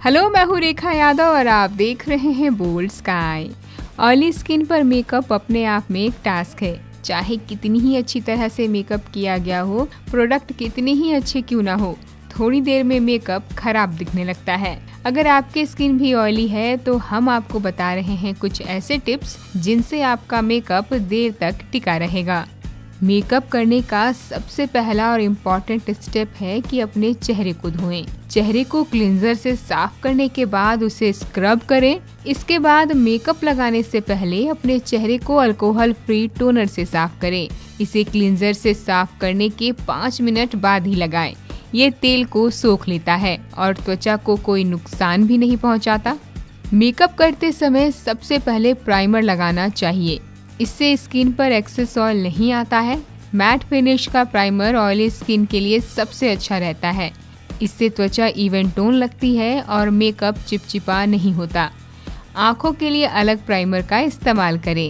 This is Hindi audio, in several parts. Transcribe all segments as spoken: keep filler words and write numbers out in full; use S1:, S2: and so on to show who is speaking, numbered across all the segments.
S1: हेलो, मैं हूँ रेखा यादव और आप देख रहे हैं बोल्ड स्काई। ऑयली स्किन पर मेकअप अपने आप में एक टास्क है। चाहे कितनी ही अच्छी तरह से मेकअप किया गया हो, प्रोडक्ट कितने ही अच्छे क्यों ना हो, थोड़ी देर में मेकअप खराब दिखने लगता है। अगर आपकी स्किन भी ऑयली है तो हम आपको बता रहे हैं कुछ ऐसे टिप्स जिनसे आपका मेकअप देर तक टिका रहेगा। मेकअप करने का सबसे पहला और इम्पॉर्टेंट स्टेप है कि अपने चेहरे को धोएं। चेहरे को क्लींजर से साफ करने के बाद उसे स्क्रब करें। इसके बाद मेकअप लगाने से पहले अपने चेहरे को अल्कोहल फ्री टोनर से साफ करें। इसे क्लींजर से साफ करने के पाँच मिनट बाद ही लगाएं। ये तेल को सोख लेता है और त्वचा को कोई नुकसान भी नहीं पहुंचाता। मेकअप करते समय सबसे पहले प्राइमर लगाना चाहिए। इससे स्किन पर एक्सेस ऑयल नहीं आता है। मैट फिनिश का प्राइमर ऑयली स्किन के लिए सबसे अच्छा रहता है। इससे त्वचा इवन टोन लगती है और मेकअप चिपचिपा नहीं होता। आँखों के लिए अलग प्राइमर का इस्तेमाल करें।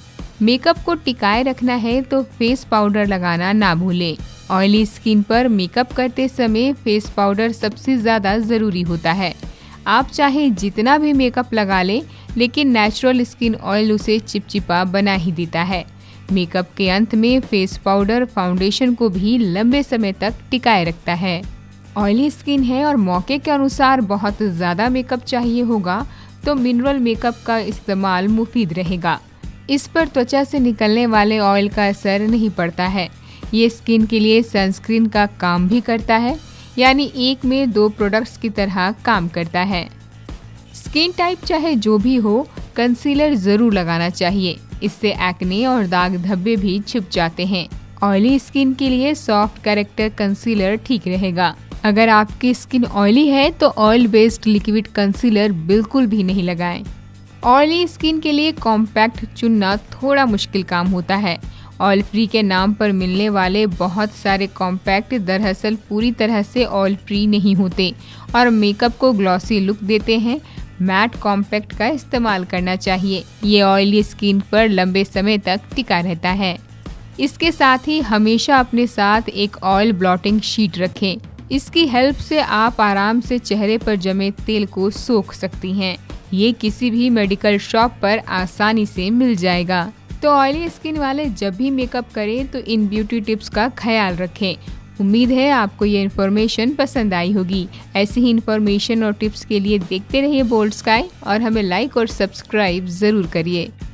S1: मेकअप को टिकाए रखना है तो फेस पाउडर लगाना ना भूलें। ऑयली स्किन पर मेकअप करते समय फेस पाउडर सबसे ज़्यादा ज़रूरी होता है। आप चाहे जितना भी मेकअप लगा लें, लेकिन नेचुरल स्किन ऑयल उसे चिपचिपा बना ही देता है। मेकअप के अंत में फेस पाउडर फाउंडेशन को भी लंबे समय तक टिकाए रखता है। ऑयली स्किन है और मौके के अनुसार बहुत ज़्यादा मेकअप चाहिए होगा तो मिनरल मेकअप का इस्तेमाल मुफीद रहेगा। इस पर त्वचा से निकलने वाले ऑयल का असर नहीं पड़ता है। ये स्किन के लिए सनस्क्रीन का काम भी करता है, यानी एक में दो प्रोडक्ट्स की तरह काम करता है। स्किन टाइप चाहे जो भी हो, कंसीलर जरूर लगाना चाहिए। इससे एक्ने और दाग धब्बे भी छिप जाते हैं। ऑयली स्किन के लिए सॉफ्ट कैरेक्टर कंसीलर ठीक रहेगा। अगर आपकी स्किन ऑयली है तो ऑयल बेस्ड लिक्विड कंसीलर बिल्कुल भी नहीं लगाएं। ऑयली स्किन के लिए कॉम्पैक्ट चुनना थोड़ा मुश्किल काम होता है। ऑयल फ्री के नाम पर मिलने वाले बहुत सारे कॉम्पैक्ट दरअसल पूरी तरह से ऑयल फ्री नहीं होते और मेकअप को ग्लॉसी लुक देते हैं। मैट कॉम्पैक्ट का इस्तेमाल करना चाहिए। ये ऑयली स्किन पर लंबे समय तक टिका रहता है। इसके साथ ही हमेशा अपने साथ एक ऑयल ब्लॉटिंग शीट रखें। इसकी हेल्प से आप आराम से चेहरे पर जमे तेल को सोख सकती हैं। ये किसी भी मेडिकल शॉप पर आसानी से मिल जाएगा। तो ऑयली स्किन वाले जब भी मेकअप करें तो इन ब्यूटी टिप्स का ख्याल रखें। उम्मीद है आपको ये इन्फॉर्मेशन पसंद आई होगी। ऐसी ही इन्फॉर्मेशन और टिप्स के लिए देखते रहिए बोल्ड स्काई और हमें लाइक और सब्सक्राइब जरूर करिए।